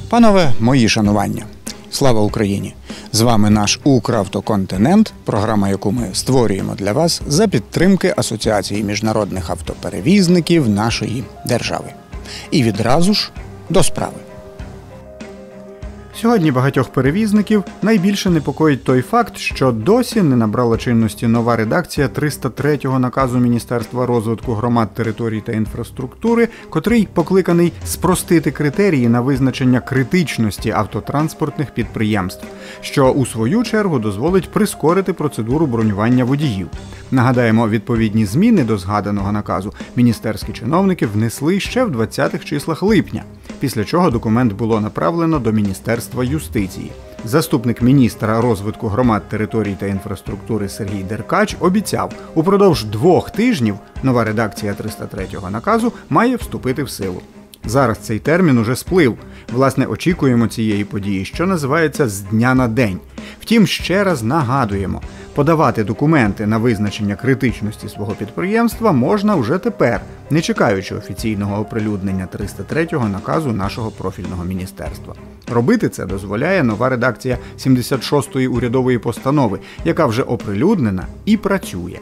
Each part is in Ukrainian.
Панове, мої шанування. Слава Україні! З вами наш «Укравтоконтинент», програма, яку ми створюємо для вас за підтримки Асоціації міжнародних автоперевізників нашої держави. І відразу ж до справи. Сьогодні багатьох перевізників найбільше непокоїть той факт, що досі не набрала чинності нова редакція 303-го наказу Міністерства розвитку громад, територій та інфраструктури, котрий покликаний спростити критерії на визначення критичності автотранспортних підприємств, що у свою чергу дозволить прискорити процедуру бронювання водіїв. Нагадаємо, відповідні зміни до згаданого наказу міністерські чиновники внесли ще в 20-х числах липня, після чого документ було направлено до Міністерства юстиції. Заступник міністра розвитку громад, територій та інфраструктури Сергій Деркач обіцяв, упродовж 2 тижнів нова редакція 303-го наказу має вступити в силу. Зараз цей термін уже сплив. Власне, очікуємо цієї події, що називається «з дня на день». Втім, ще раз нагадуємо, подавати документи на визначення критичності свого підприємства можна вже тепер, не чекаючи офіційного оприлюднення 303-го наказу нашого профільного міністерства. Робити це дозволяє нова редакція 76-ї урядової постанови, яка вже оприлюднена і працює.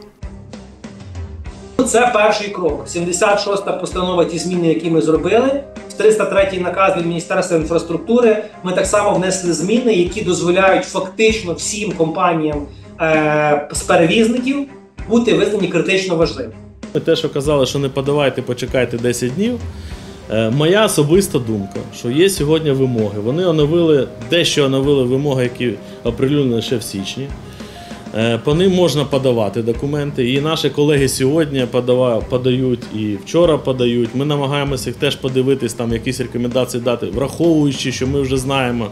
Це перший крок. 76-та постанова, ті зміни, які ми зробили. В 303-й наказ від Міністерства інфраструктури ми так само внесли зміни, які дозволяють фактично всім компаніям з перевізників бути визнані критично важливими. Те, що казали, що не подавайте, почекайте 10 днів. Моя особиста думка, що є сьогодні вимоги. Вони дещо оновили вимоги, які оприлюднені ще в січні. По ним можна подавати документи. І наші колеги сьогодні подають, і вчора подають. Ми намагаємося їх теж подивитись, там якісь рекомендації дати, враховуючи, що ми вже знаємо,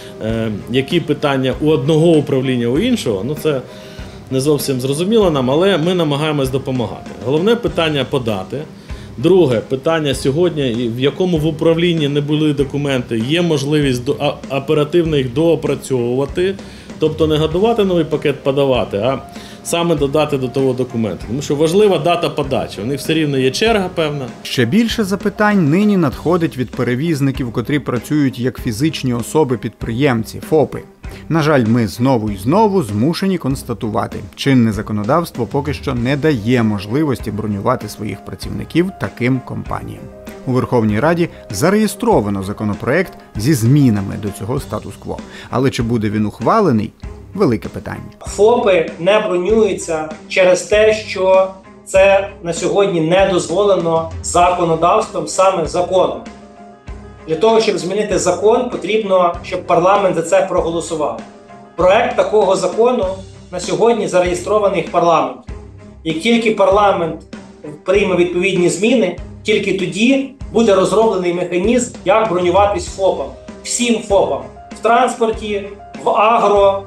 які питання у одного управління, у іншого. Це не зовсім зрозуміло нам, але ми намагаємось допомагати. Головне питання – подати. Друге питання сьогодні, в якому в управлінні не були документи, є можливість оперативно їх доопрацьовувати. Тобто не готувати новий пакет, подавати, а саме додати до того документу. Тому що важлива дата подачі. У них все рівно є черга певна. Ще більше запитань нині надходить від перевізників, котрі працюють як фізичні особи-підприємці, ФОПи. На жаль, ми знову і знову змушені констатувати, чинне законодавство поки що не дає можливості бронювати своїх працівників таким компаніям. У Верховній Раді зареєстровано законопроект зі змінами до цього статус-кво. Але чи буде він ухвалений – велике питання. ФОПи не бронюються через те, що це на сьогодні не дозволено законодавством, саме законом. Для того, щоб змінити закон, потрібно, щоб парламент за це проголосував. Проект такого закону на сьогодні зареєстрований в парламенті. Як тільки парламент прийме відповідні зміни, тільки тоді буде розроблений механізм, як бронюватись ФОПам. Всім ФОПам. В транспорті, в агро,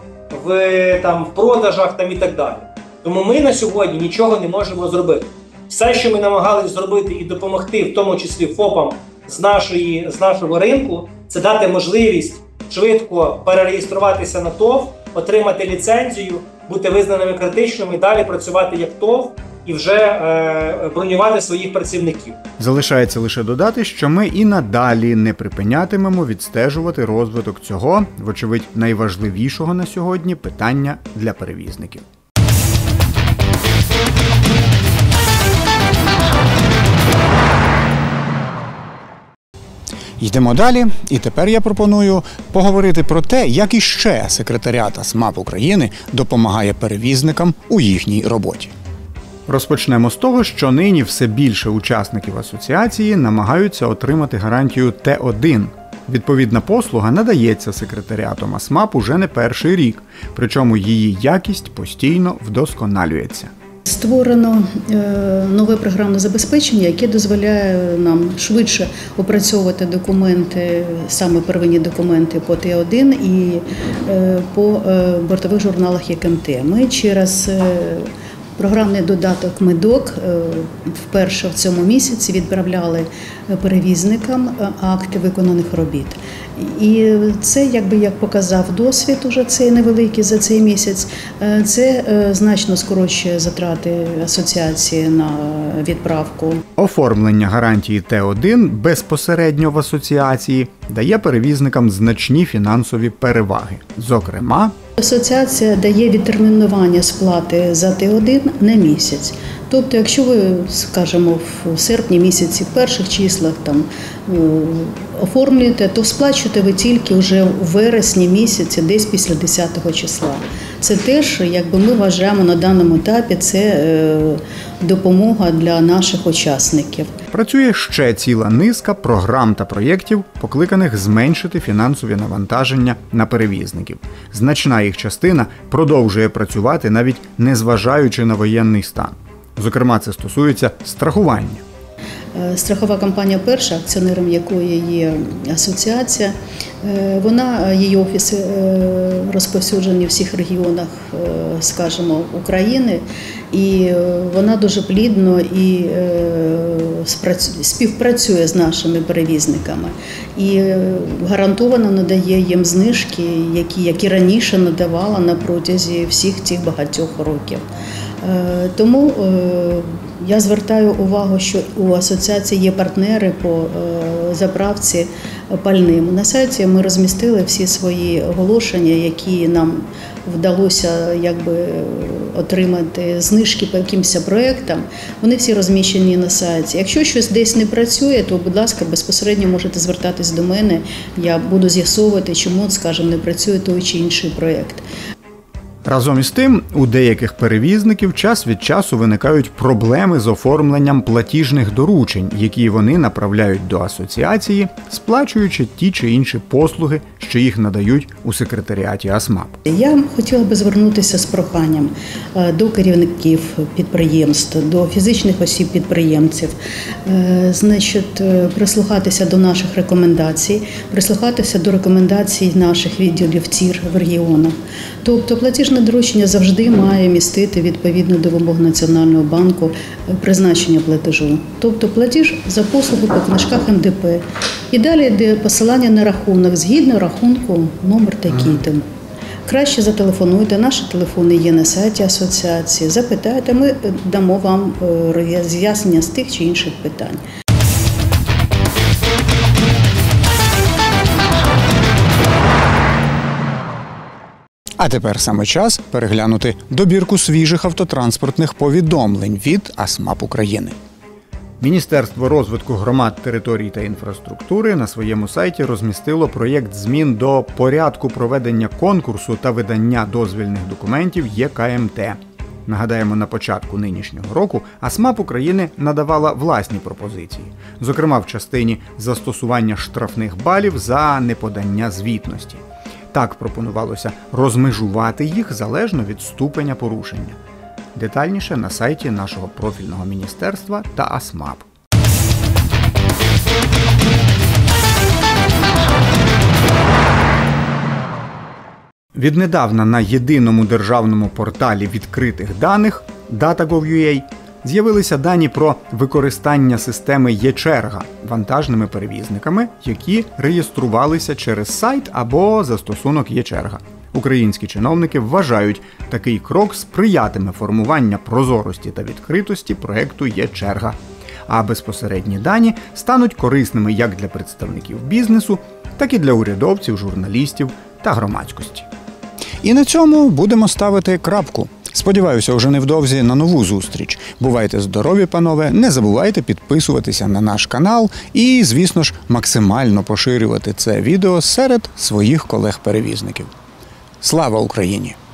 в продажах і так далі. Тому ми на сьогодні нічого не можемо зробити. Все, що ми намагалися зробити і допомогти, в тому числі ФОПам з нашого ринку, це дати можливість швидко перереєструватися на ТОВ, отримати ліцензію, бути визнаними критичними і далі працювати як ТОВ і вже бронювати своїх працівників. Залишається лише додати, що ми і надалі не припинятимемо відстежувати розвиток цього, вочевидь, найважливішого на сьогодні питання для перевізників. Йдемо далі, і тепер я пропоную поговорити про те, як іще секретаріат СМАП України допомагає перевізникам у їхній роботі. Розпочнемо з того, що нині все більше учасників асоціації намагаються отримати гарантію Т1. Відповідна послуга надається секретаріатом АСМАП уже не перший рік, причому її якість постійно вдосконалюється. Створено нове програмне забезпечення, яке дозволяє нам швидше опрацьовувати документи, саме первинні документи по Т1 і по бортових журналах ЄКМТ. Ми через програмний додаток «Медок» вперше в цьому місяці відправляли перевізникам акти виконаних робіт. І це, як показав досвід уже цей невеликий за цей місяць, це значно скорочує затрати асоціації на відправку. Оформлення гарантії Т1 безпосередньо в асоціації дає перевізникам значні фінансові переваги. Зокрема, асоціація дає відтермінування сплати за Т1 на місяць. Тобто, якщо ви, скажімо, в серпні місяці, в перших числах оформлюєте, то сплачуєте ви тільки вже у вересні місяці, десь після 10-го числа. Це теж, ми вважаємо на даному етапі, це допомога для наших учасників. працює ще ціла низка програм та проєктів, покликаних зменшити фінансові навантаження на перевізників. Значна їх частина продовжує працювати, навіть незважаючи на воєнний стан. Зокрема, це стосується страхування. Страхова компанія «Перша», акціонером якої є асоціація, її офіси розповсюджені в всіх регіонах, скажімо, України, і вона дуже плідно і співпрацює з нашими перевізниками і гарантовано надає їм знижки, які раніше надавала на протязі всіх цих багатьох років. Тому я звертаю увагу, що у асоціації є партнери по заправці пальним. На сайті ми розмістили всі свої оголошення, які нам вдалося отримати знижки по якимось проєктам. Вони всі розміщені на сайті. Якщо щось десь не працює, то, будь ласка, безпосередньо можете звертатись до мене. Я буду з'ясовувати, чому, скажімо, не працює той чи інший проєкт. Разом із тим, у деяких перевізників час від часу виникають проблеми з оформленням платіжних доручень, які вони направляють до асоціації, сплачуючи ті чи інші послуги, що їх надають у секретаріаті АСМАП. Я хотіла би звернутися з проханням до керівників підприємств, до фізичних осіб-підприємців, прислухатися до наших рекомендацій, прислухатися до рекомендацій наших відділів ТІР в регіонах. Тобто платіжне доручення завжди має містити відповідно до вимог Національного банку призначення платежу. Тобто платіж за послуги по книжках НДП. І далі йде посилання на рахунок, згідно рахунку, номер такий-то. Краще зателефонуйте, наші телефони є на сайті асоціації, запитайте, ми дамо вам роз'яснення з тих чи інших питань. А тепер саме час переглянути добірку свіжих автотранспортних повідомлень від АСМАП України. Міністерство розвитку громад, територій та інфраструктури на своєму сайті розмістило проєкт змін до порядку проведення конкурсу та видання дозвільних документів ЄКМТ. Нагадаємо, на початку нинішнього року АСМАП України надавала власні пропозиції, зокрема в частині застосування штрафних балів за неподання звітності. Так пропонувалося розмежувати їх залежно від ступеня порушення. Детальніше на сайті нашого профільного міністерства та АСМАП. Віднедавна на єдиному державному порталі відкритих даних Data.gov.ua з'явилися дані про використання системи Є-черга вантажними перевізниками, які реєструвалися через сайт або застосунок Є-черга. Українські чиновники вважають, такий крок сприятиме формуванню прозорості та відкритості проєкту Є-черга. А безпосередні дані стануть корисними як для представників бізнесу, так і для урядовців, журналістів та громадськості. І на цьому будемо ставити крапку. Сподіваюся, уже невдовзі на нову зустріч. Бувайте здорові, панове, не забувайте підписуватися на наш канал і, звісно ж, максимально поширювати це відео серед своїх колег-перевізників. Слава Україні!